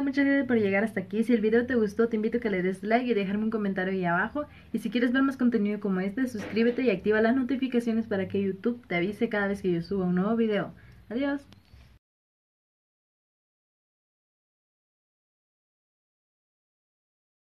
muchas gracias por llegar hasta aquí. Si el video te gustó, te invito a que le des like y dejarme un comentario ahí abajo. Y si quieres ver más contenido como este, suscríbete y activa las notificaciones para que YouTube te avise cada vez que yo suba un nuevo video. Adiós.